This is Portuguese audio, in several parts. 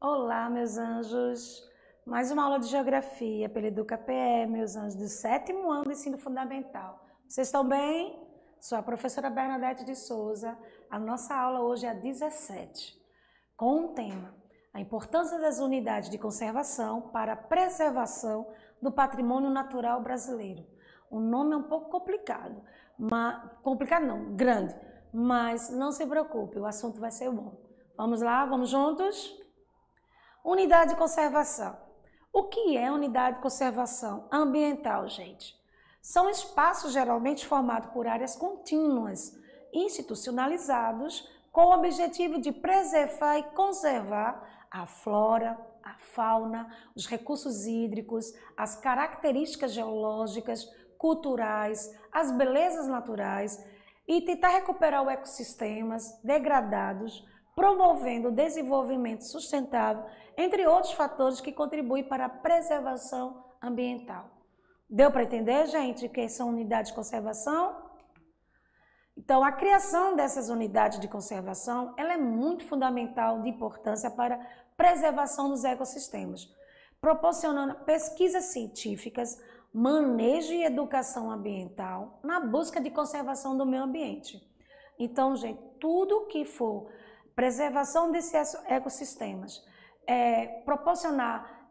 Olá, meus anjos! Mais uma aula de Geografia pela EducaPE, meus anjos do 7º ano do ensino fundamental. Vocês estão bem? Sou a professora Bernadette de Souza. A nossa aula hoje é a 17, com o tema a importância das unidades de conservação para a preservação do patrimônio natural brasileiro. O nome é um pouco complicado, grande, mas não se preocupe, o assunto vai ser bom. Vamos lá, vamos juntos? Unidade de conservação. O que é unidade de conservação ambiental, gente? São espaços geralmente formados por áreas contínuas, institucionalizados, com o objetivo de preservar e conservar a flora, a fauna, os recursos hídricos, as características geológicas, culturais, as belezas naturais e tentar recuperar os ecossistemas degradados, promovendo o desenvolvimento sustentável, entre outros fatores que contribuem para a preservação ambiental. Deu para entender, gente, o que são unidades de conservação? Então, a criação dessas unidades de conservação, ela é muito fundamental de importância para a preservação dos ecossistemas, proporcionando pesquisas científicas, manejo e educação ambiental na busca de conservação do meio ambiente. Então, gente, tudo que for preservação desses ecossistemas, proporcionar,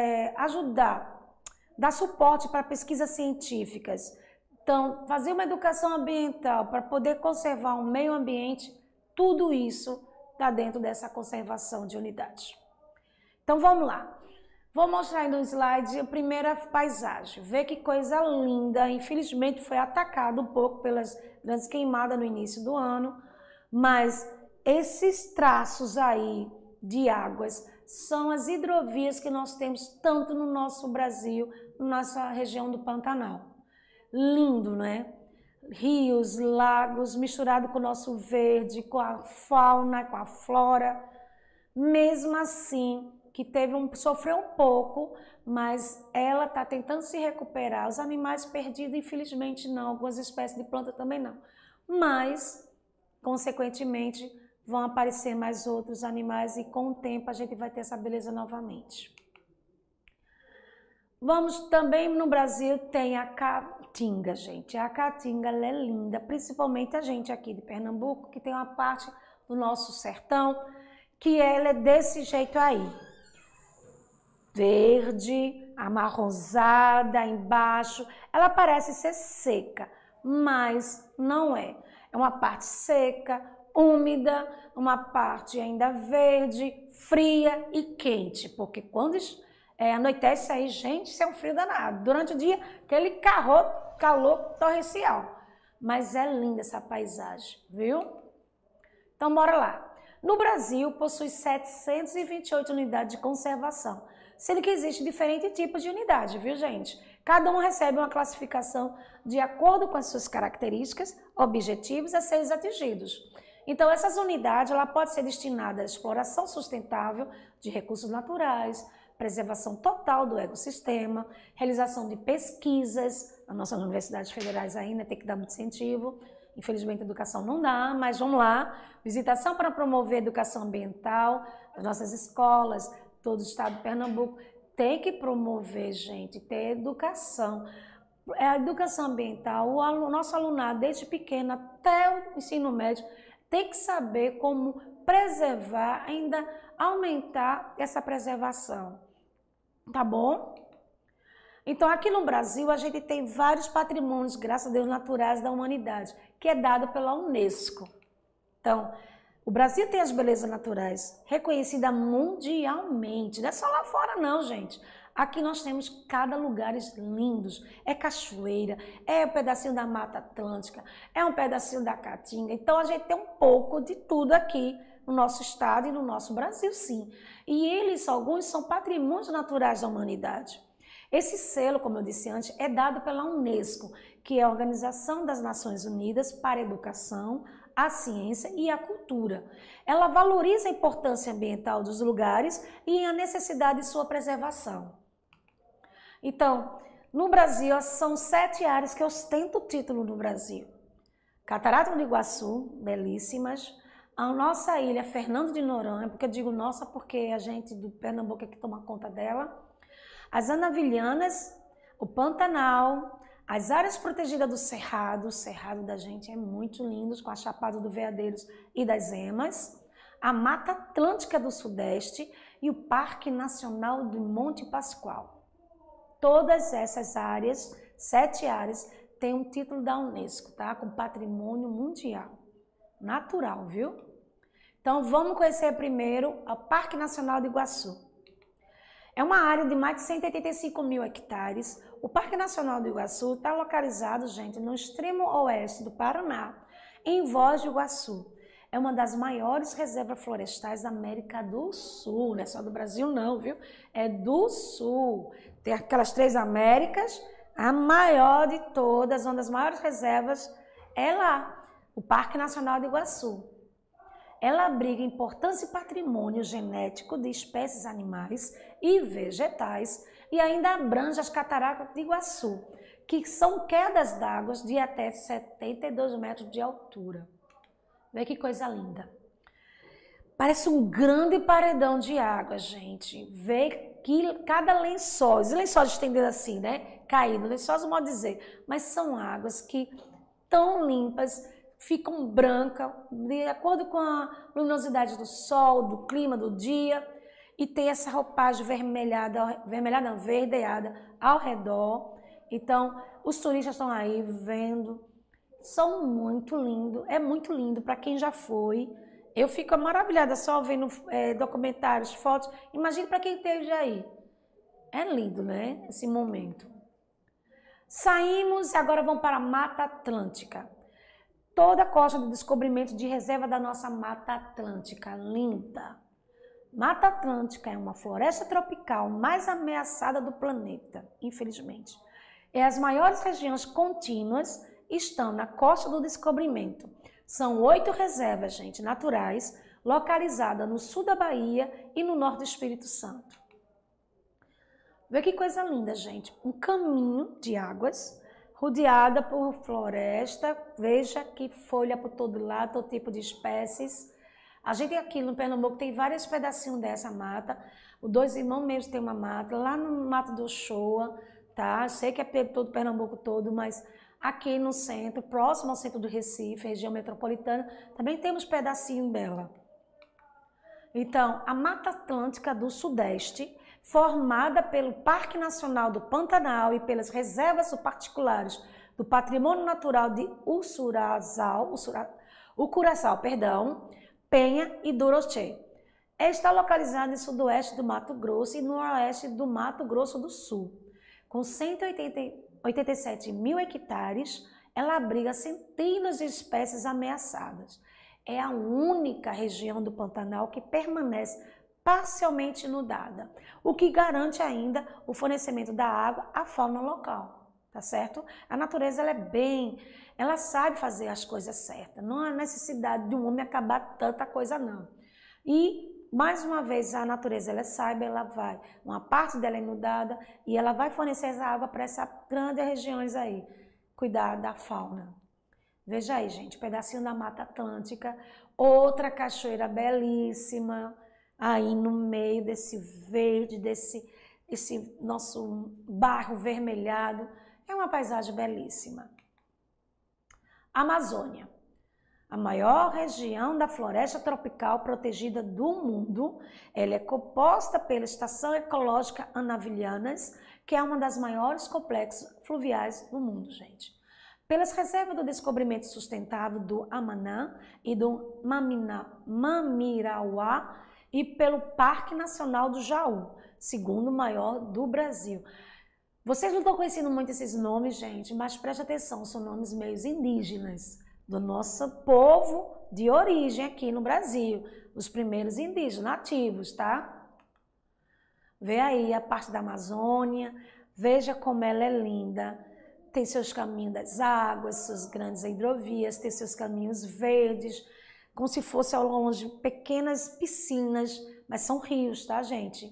ajudar, dar suporte para pesquisas científicas, então, fazer uma educação ambiental para poder conservar um meio ambiente, tudo isso está dentro dessa conservação de unidades. Então, vamos lá. Vou mostrar aí no slide a primeira paisagem. Vê que coisa linda. Infelizmente, foi atacado um pouco pelas grandes queimadas no início do ano, mas esses traços aí de águas são as hidrovias que nós temos tanto no nosso Brasil, na nossa região do Pantanal. Lindo, né? Rios, lagos, misturado com o nosso verde, com a fauna, com a flora. Mesmo assim, que sofreu um pouco, mas ela está tentando se recuperar. Os animais perdidos, infelizmente não, algumas espécies de planta também não. Mas, consequentemente, vão aparecer mais outros animais e com o tempo a gente vai ter essa beleza novamente. Vamos também no Brasil, tem a Caatinga, gente. A Caatinga, ela é linda, principalmente a gente aqui de Pernambuco, que tem uma parte do nosso sertão, que ela é desse jeito aí. Verde, amarronzada embaixo, ela parece ser seca, mas não é. É uma parte seca, úmida, uma parte ainda verde, fria e quente, porque quando anoitece aí, gente, isso é um frio danado. Durante o dia, aquele calor torrencial. Mas é linda essa paisagem, viu? Então, bora lá. No Brasil, possui 728 unidades de conservação, sendo que existem diferentes tipos de unidade, viu, gente? Cada um recebe uma classificação de acordo com as suas características, objetivos a serem atingidos. Então, essas unidades ela pode ser destinada à exploração sustentável de recursos naturais, preservação total do ecossistema, realização de pesquisas, as nossas universidades federais ainda tem que dar muito incentivo, infelizmente a educação não dá, mas vamos lá, visitação para promover a educação ambiental, as nossas escolas, todo o estado de Pernambuco, tem que promover, gente, ter educação. A educação ambiental, o nosso alunado, desde pequeno até o ensino médio, tem que saber como preservar, ainda aumentar essa preservação. Tá bom? Então, aqui no Brasil, a gente tem vários patrimônios, graças a Deus, naturais da humanidade, que é dado pela Unesco. Então, o Brasil tem as belezas naturais reconhecidas mundialmente. Não é só lá fora, não, gente. Aqui nós temos cada lugar lindos. É cachoeira, é um pedacinho da Mata Atlântica, é um pedacinho da Caatinga. Então, a gente tem um pouco de tudo aqui no nosso estado e no nosso Brasil, sim. E alguns são patrimônios naturais da humanidade. Esse selo, como eu disse antes, é dado pela Unesco, que é a Organização das Nações Unidas para a Educação, a Ciência e a Cultura. Ela valoriza a importância ambiental dos lugares e a necessidade de sua preservação. Então, no Brasil, são 7 áreas que ostentam o título no Brasil. Catarata do Iguaçu, belíssimas. A nossa ilha Fernando de Noronha, porque eu digo nossa porque a gente do Pernambuco é que toma conta dela, as Anavilhanas, o Pantanal, as áreas protegidas do Cerrado, o Cerrado da gente é muito lindo, com a Chapada do Veadeiros e das Emas, a Mata Atlântica do Sudeste e o Parque Nacional do Monte Pascoal. Todas essas áreas, 7 áreas, têm um título da Unesco, tá? Com Patrimônio Mundial. Natural, viu? Então, vamos conhecer primeiro o Parque Nacional do Iguaçu. É uma área de mais de 185 mil hectares. O Parque Nacional do Iguaçu está localizado, gente, no extremo oeste do Paraná, em Foz do Iguaçu. É uma das maiores reservas florestais da América do Sul. Não é só do Brasil não, viu? É do Sul. Tem aquelas 3 Américas, a maior de todas, uma das maiores reservas é lá, o Parque Nacional do Iguaçu. Ela abriga importante patrimônio genético de espécies animais e vegetais e ainda abrange as cataratas de Iguaçu, que são quedas d'água de até 72 metros de altura. Vê que coisa linda. Parece um grande paredão de água, gente. Vê que cada lençol, os lençóis estendidos assim, né? Caído, lençóis, modo de dizer. Mas são águas que tão limpas, ficam brancas, de acordo com a luminosidade do sol, do clima do dia, e tem essa roupagem verdeada ao redor. Então, os turistas estão aí vendo, são muito lindos, é muito lindo para quem já foi. Eu fico maravilhada só vendo documentários, fotos. Imagine para quem esteve aí. É lindo, né? Esse momento. Saímos e agora vamos para a Mata Atlântica. Toda a costa do descobrimento de reserva da nossa Mata Atlântica, linda. Mata Atlântica é uma floresta tropical mais ameaçada do planeta, infelizmente. E as maiores regiões contínuas estão na costa do descobrimento. São 8 reservas, gente, naturais, localizadas no sul da Bahia e no norte do Espírito Santo. Vê que coisa linda, gente. Um caminho de águas, rodeada por floresta, veja que folha por todo lado, todo tipo de espécies. A gente aqui no Pernambuco tem vários pedacinhos dessa mata. O Dois Irmãos mesmo tem uma mata, lá no Mato do Shoa, tá? Sei que é todo Pernambuco todo, mas aqui no centro, próximo ao centro do Recife, região metropolitana, também temos pedacinho dela. Então, a Mata Atlântica do Sudeste, formada pelo Parque Nacional do Pantanal e pelas reservas particulares do Patrimônio Natural de Curaçao, Penha e Dorochê. Está localizada em sudoeste do Mato Grosso e no oeste do Mato Grosso do Sul. Com 187 mil hectares, ela abriga centenas de espécies ameaçadas. É a única região do Pantanal que permanece parcialmente inundada, o que garante ainda o fornecimento da água à fauna local, tá certo? A natureza ela sabe fazer as coisas certas, não há necessidade de um homem acabar tanta coisa não. E mais uma vez a natureza ela sabe, uma parte dela é inundada e ela vai fornecer essa água para essas grandes regiões aí, cuidar da fauna. Veja aí, gente, pedacinho da Mata Atlântica, outra cachoeira belíssima, aí no meio desse verde, esse nosso barro vermelhado, é uma paisagem belíssima. Amazônia, a maior região da floresta tropical protegida do mundo, ela é composta pela Estação Ecológica Anavilhanas, que é uma das maiores complexos fluviais do mundo, gente. Pelas reservas do descobrimento sustentável do Amanã e do Mamirauá, e pelo Parque Nacional do Jaú, segundo maior do Brasil. Vocês não estão conhecendo muito esses nomes, gente, mas preste atenção, são nomes meio indígenas, do nosso povo de origem aqui no Brasil, os primeiros indígenas nativos, tá? Vê aí a parte da Amazônia, veja como ela é linda, tem seus caminhos das águas, suas grandes hidrovias, tem seus caminhos verdes, como se fosse ao longe pequenas piscinas, mas são rios, tá, gente?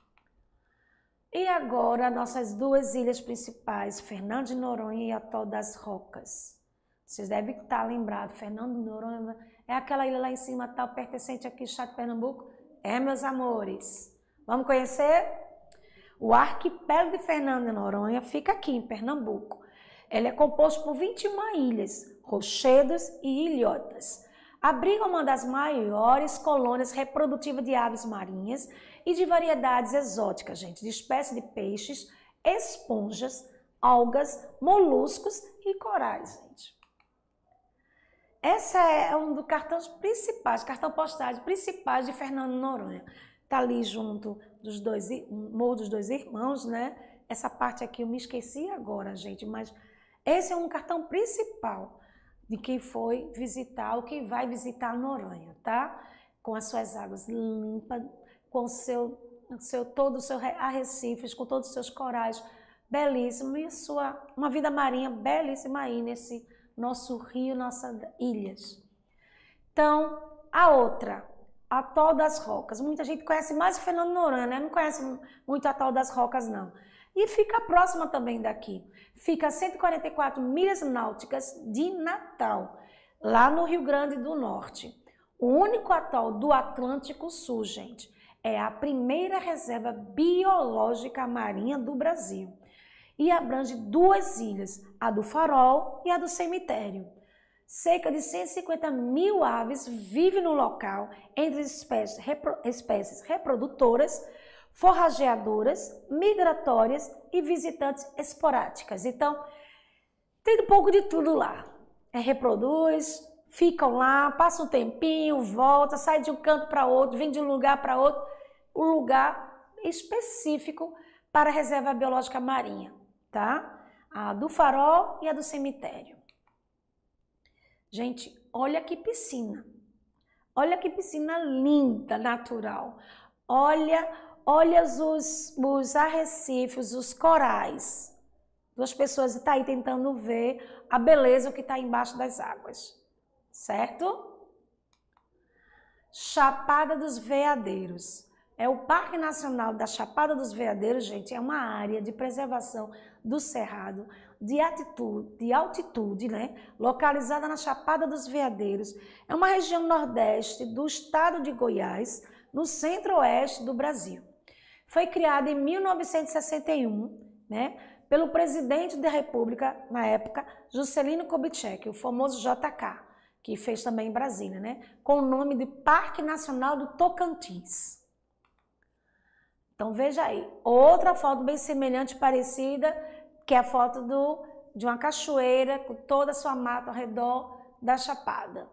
E agora, nossas 2 ilhas principais, Fernando de Noronha e Atol das Rocas. Vocês devem estar lembrados, Fernando de Noronha É aquela ilha lá em cima, tal, pertencente aqui, Estado de Pernambuco? É, meus amores. Vamos conhecer? O arquipélago de Fernando de Noronha fica aqui em Pernambuco. Ele é composto por 21 ilhas, rochedos e ilhotas. Abriga uma das maiores colônias reprodutivas de aves marinhas e de variedades exóticas, gente, de espécies de peixes, esponjas, algas, moluscos e corais, gente. Esse é um dos cartões principais, cartão postais principais de Fernando de Noronha. Tá ali junto dos Morro dos Dois Irmãos, né? Essa parte aqui eu me esqueci agora, gente, mas esse é um cartão principal de quem foi visitar ou quem vai visitar Noronha, tá? Com as suas águas limpas, com todo o seu arrecifes, com todos os seus corais belíssimos e uma vida marinha belíssima aí nesse nosso rio, nossas ilhas. Então, a outra, Atol das Rocas. Muita gente conhece mais o Fernando de Noronha, né? Não conhece muito o Atol das Rocas, não. E fica próxima também daqui. Fica a 144 milhas náuticas de Natal, lá no Rio Grande do Norte. O único atol do Atlântico Sul, gente, é a primeira reserva biológica marinha do Brasil. E abrange 2 ilhas, a do Farol e a do Cemitério. Cerca de 150 mil aves vivem no local, entre espécies reprodutoras, forrageadoras, migratórias e visitantes esporádicas. Então, tem um pouco de tudo lá. Reproduz, ficam lá, passa um tempinho, volta, sai de um canto para outro, vem de um lugar para outro. Um lugar específico para a reserva biológica marinha, tá? A do Farol e a do Cemitério. Gente, olha que piscina. Olha que piscina linda, natural. Olha os arrecifes, os corais. Duas pessoas estão aí tentando ver a beleza que está embaixo das águas. Certo? Chapada dos Veadeiros. É o Parque Nacional da Chapada dos Veadeiros, gente, é uma área de preservação do cerrado de altitude, né? Localizada na Chapada dos Veadeiros. É uma região nordeste do estado de Goiás, no centro-oeste do Brasil. Foi criada em 1961, né? Pelo presidente da República, na época, Juscelino Kubitschek, o famoso JK, que fez também em Brasília, né? Com o nome de Parque Nacional do Tocantins. Então veja aí, outra foto bem semelhante, parecida, que é a foto de uma cachoeira com toda a sua mata ao redor da Chapada.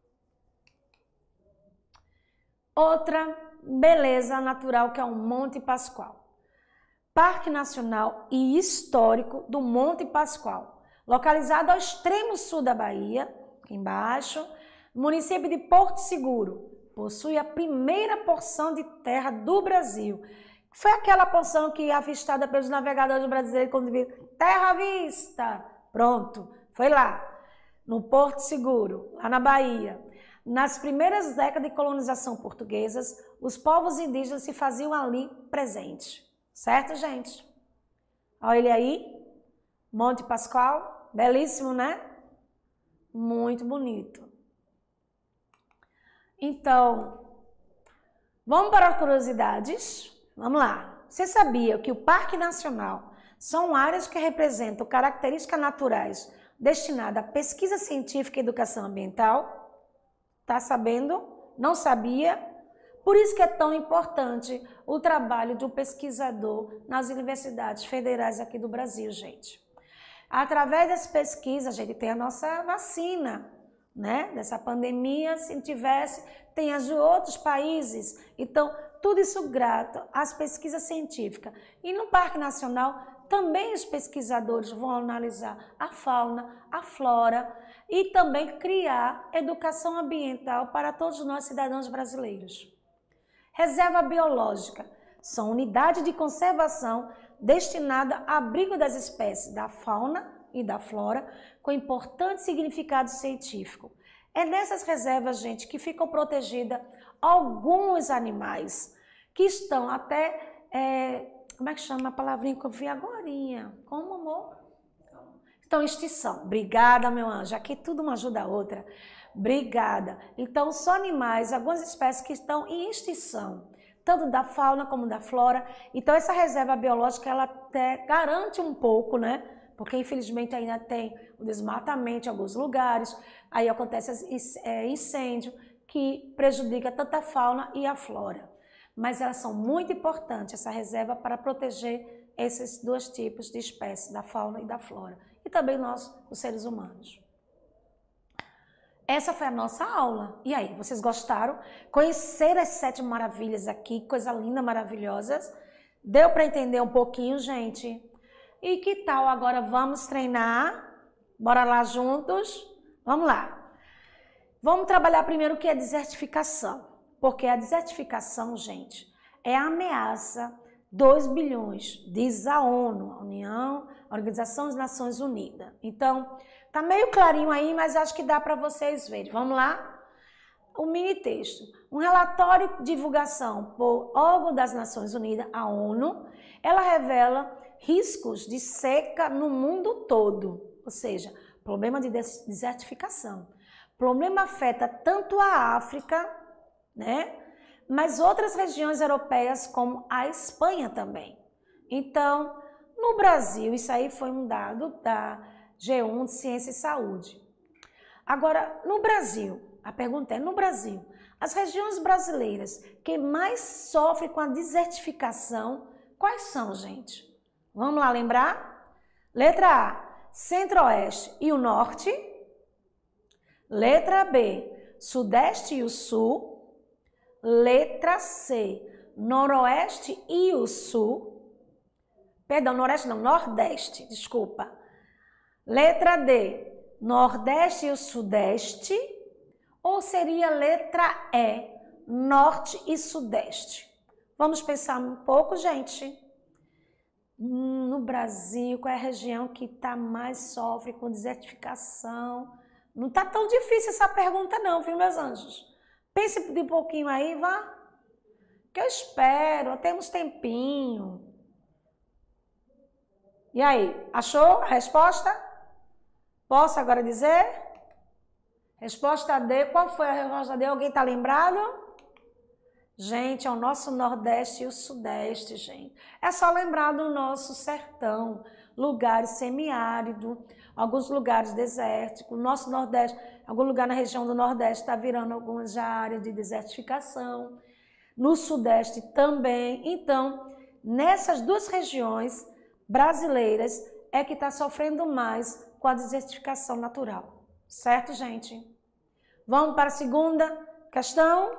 Outra beleza natural que é o Monte Pascoal. Parque Nacional e Histórico do Monte Pascoal, localizado ao extremo sul da Bahia, aqui embaixo, município de Porto Seguro, possui a primeira porção de terra do Brasil. Foi aquela porção que avistada pelos navegadores brasileiros quando viram terra à vista. Pronto, foi lá, no Porto Seguro, lá na Bahia. Nas primeiras décadas de colonização portuguesas, os povos indígenas se faziam ali presentes. Certo, gente? Olha ele aí, Monte Pascoal, belíssimo, né? Muito bonito. Então, vamos para as curiosidades? Vamos lá. Você sabia que o Parque Nacional são áreas que representam características naturais destinadas à pesquisa científica e educação ambiental? Tá sabendo? Não sabia? Por isso que é tão importante o trabalho de um pesquisador nas universidades federais aqui do Brasil, gente. Através das pesquisas, a gente tem a nossa vacina, né? Dessa pandemia, se não tivesse, tem as de outros países. Então, tudo isso grato às pesquisas científicas. E no Parque Nacional, também os pesquisadores vão analisar a fauna, a flora e também criar educação ambiental para todos nós cidadãos brasileiros. Reserva biológica são unidades de conservação destinadas ao abrigo das espécies da fauna e da flora com importante significado científico. É nessas reservas, gente, que ficam protegidas alguns animais que estão até, como é que chama a palavrinha que eu vi agorinha? Como, amor? Estão em extinção. Obrigada, meu anjo. Aqui tudo uma ajuda a outra. Obrigada. Então, são animais, algumas espécies que estão em extinção, tanto da fauna como da flora. Então, essa reserva biológica, ela até garante um pouco, né? Porque, infelizmente, ainda tem o desmatamento em alguns lugares, aí acontece incêndio que prejudica tanto a fauna e a flora. Mas elas são muito importantes, essa reserva, para proteger esses dois tipos de espécies, da fauna e da flora. E também nós, os seres humanos. Essa foi a nossa aula. E aí, vocês gostaram? Conhecer as 7 maravilhas aqui, coisa linda, maravilhosas. Deu para entender um pouquinho, gente? E que tal agora vamos treinar? Bora lá juntos? Vamos lá. Vamos trabalhar primeiro o que é desertificação. Porque a desertificação, gente, é a ameaça 2 bilhões, diz a ONU, a Organização das Nações Unidas. Então, tá meio clarinho aí, mas acho que dá para vocês verem. Vamos lá? O mini texto. Um relatório de divulgação por órgão das Nações Unidas, a ONU, ela revela riscos de seca no mundo todo, ou seja, problema de desertificação. O problema afeta tanto a África, né, mas outras regiões europeias como a Espanha também. Então, no Brasil, isso aí foi um dado da G1 de Ciência e Saúde. Agora, no Brasil, a pergunta é, no Brasil, as regiões brasileiras que mais sofrem com a desertificação, quais são, gente? Vamos lá lembrar? Letra A, Centro-Oeste e o Norte. Letra B, Sudeste e o Sul. Letra C, Noroeste e o Sul. Perdão, Noroeste não, Nordeste, desculpa. Letra D, Nordeste e o Sudeste. Ou seria letra E, Norte e Sudeste? Vamos pensar um pouco, gente. No Brasil, qual é a região que mais sofre com desertificação? Não está tão difícil essa pergunta não, viu, meus anjos? Pense de um pouquinho aí, vá. Que eu espero, temos tempinho. E aí, achou a resposta? Posso agora dizer? Resposta D, qual foi a resposta D? Alguém está lembrado? Gente, é o nosso Nordeste e o Sudeste, gente. É só lembrar do nosso sertão, lugares semiáridos, alguns lugares desérticos. O nosso Nordeste, algum lugar na região do Nordeste está virando algumas já áreas de desertificação. No Sudeste também. Então, nessas duas regiões brasileiras é que está sofrendo mais com a desertificação natural. Certo, gente? Vamos para a segunda questão?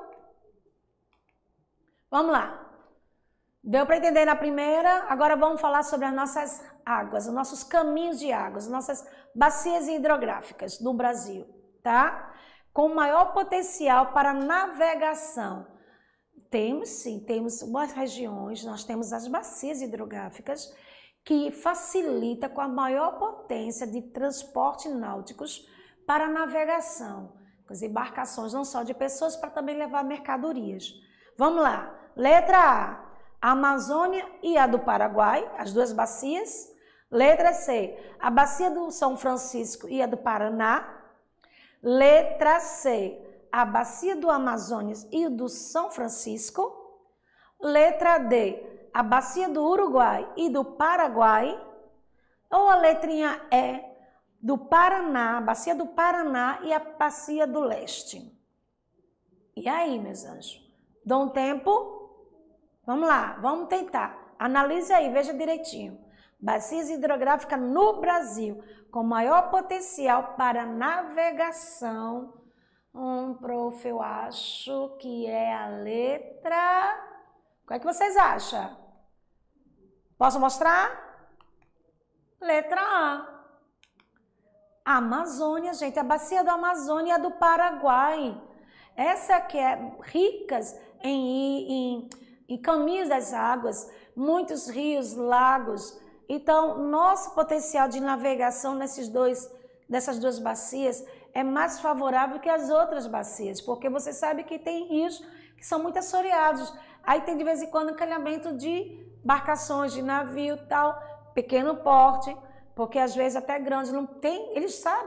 Vamos lá. Deu para entender na primeira? Agora vamos falar sobre as nossas águas, os nossos caminhos de águas, as nossas bacias hidrográficas no Brasil, tá? Com maior potencial para navegação. Temos sim, temos umas regiões, nós temos as bacias hidrográficas que facilita com a maior potência de transporte náuticos para navegação, as embarcações não só de pessoas, para também levar mercadorias. Vamos lá, letra A, a Amazônia e a do Paraguai, as duas bacias. Letra C, a bacia do São Francisco e a do Paraná. Letra C, a bacia do Amazonas e do São Francisco. Letra D, a bacia do Uruguai e do Paraguai. Ou a letrinha E, do Paraná, a bacia do Paraná e a bacia do Leste. E aí, meus anjos? Dá um tempo? Vamos lá, vamos tentar. Analise aí, veja direitinho. Bacias hidrográficas no Brasil, com maior potencial para navegação. Prof, eu acho que é a letra... Qual é que vocês acham? Posso mostrar? Letra A. Amazônia, gente, a bacia do Amazônia e a do Paraguai. Essa que é ricas em caminhos das águas, muitos rios, lagos. Então, nosso potencial de navegação dessas duas bacias é mais favorável que as outras bacias, porque você sabe que tem rios que são muito assoreados. Aí tem de vez em quando encalhamento de embarcações, de navio e tal, pequeno porte, porque às vezes até grande não tem, eles sabem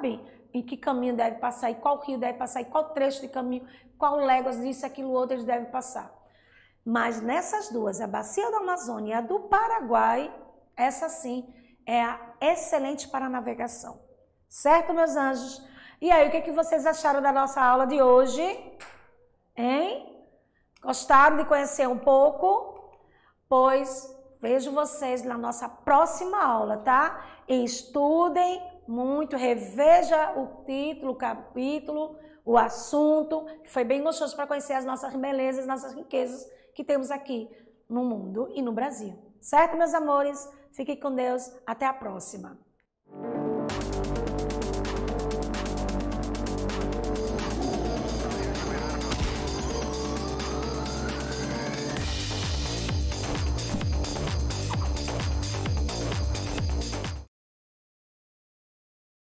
em que caminho deve passar, e qual rio deve passar, e qual trecho de caminho, qual léguas disso, aquilo, outro eles devem passar. Mas nessas duas, a bacia da Amazônia e a do Paraguai, essa sim é excelente para a navegação. Certo, meus anjos? E aí, o que vocês acharam da nossa aula de hoje? Hein? Gostaram de conhecer um pouco? Pois vejo vocês na nossa próxima aula, tá? E estudem muito, reveja o título, o capítulo, o assunto. Foi bem gostoso para conhecer as nossas belezas, nossas riquezas que temos aqui no mundo e no Brasil. Certo, meus amores? Fiquem com Deus. Até a próxima.